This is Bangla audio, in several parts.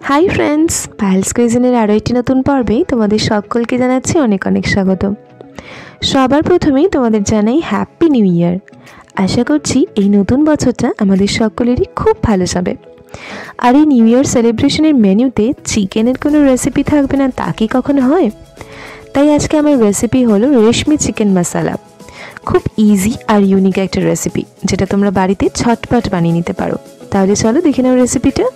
हाई फ्रेंड्स, पायल्स कुइजिनेर आरो एकटी नतुन पर्वे तोमादेर सकलके जानाच्छि अनेक अनेक स्वागत। सबार प्रथमेई तोमादेर जानाई हैप्पी निउ ईयर। आशा करछि एई नतुन बछरटा आमादेर सकलेरই खूब भालो जाबे। আর এই নিউ ইয়ার সেলিব্রেশনের মেনুতে চিকেনের কোনো রেসিপি থাকবে না তা কি কখনো হয়? তাই আজকে আমার রেসিপি হলো রেশমি চিকেন মশলা। খুব ইজি আর ইউনিক একটা রেসিপি যেটা তোমরা বাড়িতে ঝটপট বানিয়ে নিতে পারো। তাহলে চলো দেখে নাও রেসিপিটা।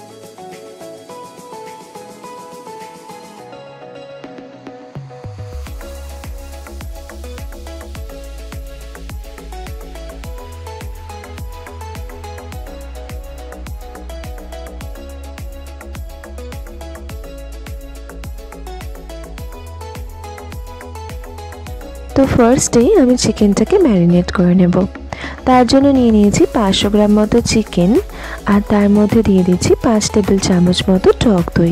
तो फार्स्टे आमी चिकेनटाके मैरिनेट करे नेब। तार जोन्नो निये नियेछि 500 ग्राम मतो चिकेन और तार मध्य दिए दिচ্ছি 5 टेबिल चामच मतो टक दई।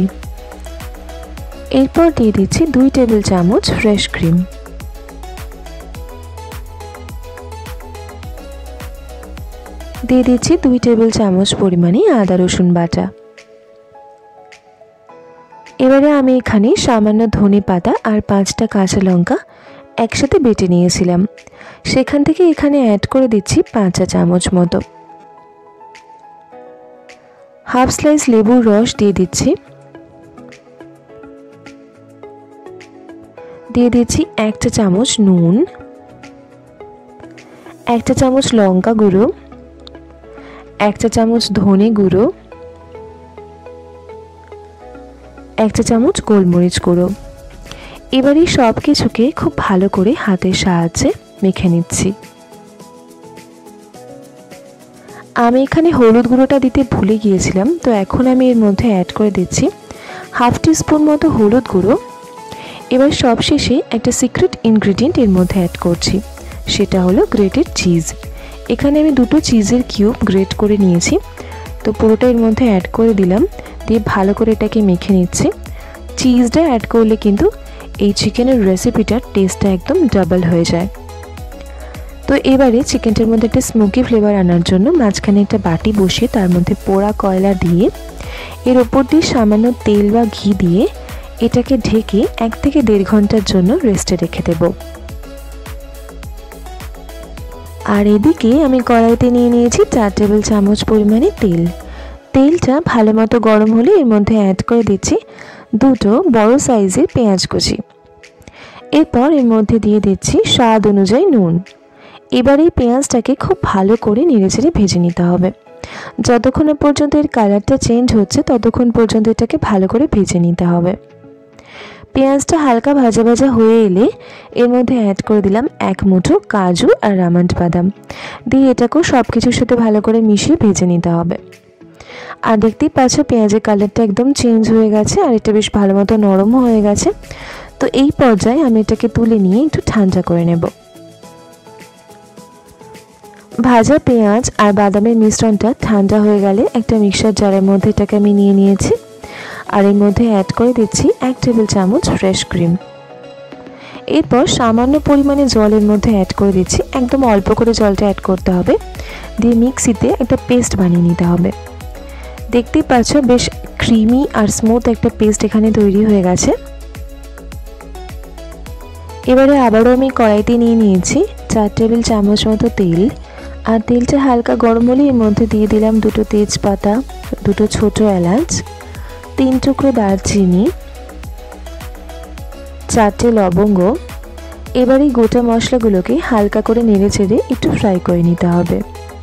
एरपर दिए दिচ্ছি 2 टेबिल चामच फ्रेश क्रीम। दिए दिচ্ছি 2 टेबिल चामच परिमाणे आदा रसुन बाटा। एबारे आमी एखाने सामान्य धने पाता और 5टा काँचा लंका एकसाथे बेटे निয়েছিলাম। সেখান থেকে এখানে অ্যাড করে দিচ্ছি 5 চা চামচ মতো। হাফ স্লাইস লেবুর রস দিয়ে দিচ্ছি। দিয়ে দিচ্ছি 1 চা চামচ নুন, 1 চা চামচ লঙ্কা গুঁড়ো, 1 চা চামচ ধনে গুঁড়ো, 1 চা চামচ গোলমরিচ গুঁড়ো। এবারে সব কিছুকে খুব ভালো করে হাতের সাহায্যে মেখে নিচ্ছি। আমি এখানে হলুদ গুঁড়োটা দিতে ভুলে গিয়েছিলাম, তো এখন আমি এর মধ্যে অ্যাড করে দিচ্ছি হাফ টিস্পুন মতো হলুদ গুঁড়ো। এবার সবশেষে একটা সিক্রেট ইনগ্রেডিয়েন্ট এর মধ্যে অ্যাড করছি, সেটা হলো গ্রেটেড চিজ। এখানে আমি দুটো চিজের কিউব গ্রেট করে নিয়েছি, তো পুরোটা এর মধ্যে অ্যাড করে দিলাম। দিয়ে ভালো করে এটাকে মেখে নিচ্ছি। চিজটা অ্যাড করলে কিন্তু এই চিকেনের রেসিপিটার টেস্টটা একদম ডাবল হয়ে যায়। তো এবারে চিকেনটার মধ্যে একটা স্মোকি ফ্লেভার আনার জন্য মাঝখানে একটা বাটি বসিয়ে তার মধ্যে পোড়া কয়লা দিয়ে এর ওপর দিয়ে সামান্য তেল বা ঘি দিয়ে এটাকে ঢেকে 1 থেকে 1.5 ঘন্টার জন্য রেস্টে রেখে দেব। আর এদিকে আমি কড়াইতে নিয়ে নিয়েছি 4 টেবিল চামচ পরিমাণে তেল। তেলটা ভালো মতো গরম হলে এর মধ্যে অ্যাড করে দিচ্ছি দুটো বড় সাইজের পেঁয়াজ কুচি। এরপর এর মধ্যে দিয়ে দিচ্ছি স্বাদ অনুযায়ী নুন। এবার এই পেঁয়াজটাকে খুব ভালো করে নেড়েচেড়ে ভেজে নিতে হবে। যতক্ষণ পর্যন্ত এর কালারটা চেঞ্জ হচ্ছে ততক্ষণ পর্যন্ত এটাকে ভালো করে ভেজে নিতে হবে। পেঁয়াজটা হালকা ভাজা ভাজা হয়ে এলে এর মধ্যে অ্যাড করে দিলাম 1 মুঠো কাজু আর আমন্ড বাদাম। দিয়ে এটাকেও সব কিছুর সাথে ভালো করে মিশিয়ে ভেজে নিতে হবে। আর দেখতেই পাচ্ছ পেঁয়াজের কালারটা একদম চেঞ্জ হয়ে গেছে আর এটা বেশ ভালো মতো নরমও হয়ে গেছে। তো এই পর্যায়ে আমি এটাকে তুলে নিয়ে একটু ঠান্ডা করে নেব। ভাজা পেঁয়াজ আর বাদামের মিশ্রণটা ঠান্ডা হয়ে গেলে একটা মিক্সার জারের মধ্যে এটাকে আমি নিয়ে নিয়েছি। আর এর মধ্যে অ্যাড করে দিচ্ছি 1 টেবিল চামচ ফ্রেশ ক্রিম। এরপর সামান্য পরিমাণে জলের মধ্যে অ্যাড করে দিচ্ছি, একদম অল্প করে জলটা অ্যাড করতে হবে। দিয়ে মিক্সিতে একটা পেস্ট বানিয়ে নিতে হবে। দেখতেই পাচ্ছ বেশ ক্রিমি আর স্মুথ একটা পেস্ট এখানে তৈরি হয়ে গেছে। এবারে আবারও আমি কড়াইতে নিয়ে নিয়েছি 4 টেবিল চামচ মতো তেল। আর তেলটা হালকা গরম হলে এর মধ্যে দিয়ে দিলাম দুটো তেজপাতা, দুটো ছোট এলাচ, 3 টুকরো দারচিনি, 4টে লবঙ্গ। এবার এই গোটা মশলাগুলোকে হালকা করে নেড়ে চেড়ে একটু ফ্রাই করে নিতে হবে।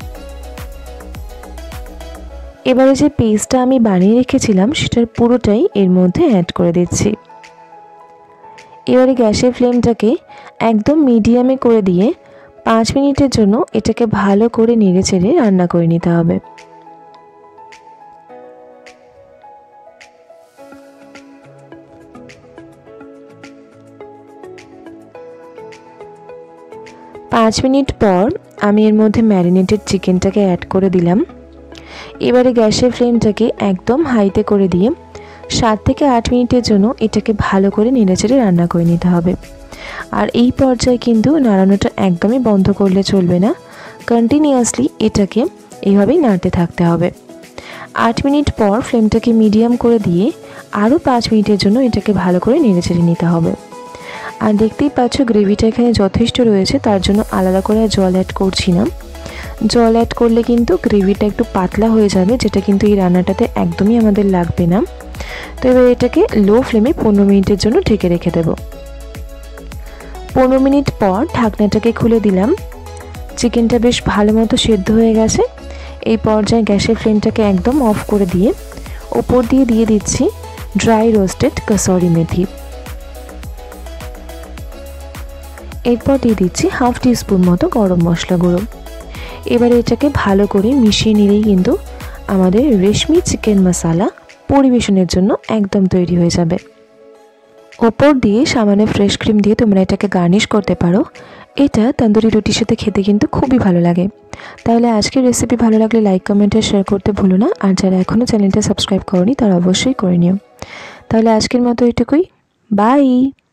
এবারে যে পেস্টটা আমি বানিয়ে রেখেছিলাম সেটার পুরোটাই এর মধ্যে অ্যাড করে দিচ্ছি। এবারে গ্যাসের ফ্লেমটাকে একদম মিডিয়ামে করে দিয়ে 5 মিনিটের জন্য এটাকে ভালো করে নেড়ে চেড়ে রান্না করে নিতে হবে। পাঁচ মিনিট পর আমি এর মধ্যে ম্যারিনেটেড চিকেনটাকে অ্যাড করে দিলাম। এবারে গ্যাসের ফ্লেমটাকে একদম হাইতে করে দিয়ে 7 থেকে 8 মিনিটের জন্য এটাকে ভালো করে নেড়েচেড়ে রান্না করে নিতে হবে। আর এই পর্যায়ে কিন্তু নাড়ানোটা একদমই বন্ধ করলে চলবে না, কন্টিনিউয়াসলি এটাকে এইভাবেই নাড়তে থাকতে হবে। 8 মিনিট পর ফ্লেমটাকে মিডিয়াম করে দিয়ে আরও 5 মিনিটের জন্য এটাকে ভালো করে নেড়েচেড়ে নিতে হবে। আর দেখতেই পাচ্ছ গ্রেভিটা এখানে যথেষ্ট রয়েছে, তার জন্য আলাদা করে জল অ্যাড করছি না। জল অ্যাড করলে কিন্তু গ্রেভিটা একটু পাতলা হয়ে যাবে, যেটা কিন্তু এই রান্নাটাতে একদমই আমাদের লাগবে না। তো এবার এটাকে লো ফ্লেমে 15 মিনিটের জন্য ঢেকে রেখে দেব। 15 মিনিট পর ঢাকনাটাকে খুলে দিলাম। চিকেনটা বেশ ভালো মতো সেদ্ধ হয়ে গেছে। এই পর্যায়ে গ্যাসের ফ্লেমটাকে একদম অফ করে দিয়ে ওপর দিয়ে দিয়ে দিচ্ছি ড্রাই রোস্টেড কসুরি মেথি। এরপর দিয়ে দিচ্ছি হাফ টিস্পুন মতো গরম মশলা গুঁড়ো। এবার এটাকে ভালো করে মিশিয়ে নিলেই কিন্তু আমাদের রেশমি চিকেন মশলা পরিবেশনের জন্য একদম তৈরি হয়ে যাবে। ওপর দিয়ে সামান্য ফ্রেশ ক্রিম দিয়ে তোমরা এটাকে গার্নিশ করতে পারো। এটা তন্দুরি রুটির সাথে খেতে কিন্তু খুবই ভালো লাগে। তাহলে আজকের রেসিপি ভালো লাগলে লাইক কমেন্ট আর শেয়ার করতে ভুলো না। আর যারা এখনও চ্যানেলটা সাবস্ক্রাইব করনি তারা অবশ্যই করে নিও। তাহলে আজকের মতো এটুকুই, বাই।